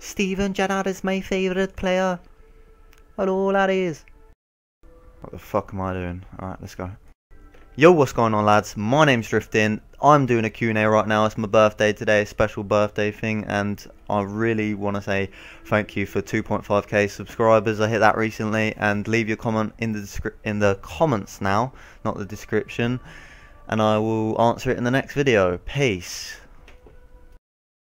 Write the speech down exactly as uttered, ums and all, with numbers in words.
Steven Gerrard is my favourite player. Hello laddies. What the fuck am I doing? Alright, let's go. Yo, what's going on lads? My name's Drifting. I'm doing a Q and A right now. It's my birthday today, a special birthday thing, and I really want to say thank you for two point five K subscribers. I hit that recently, and leave your comment in the in the comments now, not the description, and I will answer it in the next video. Peace.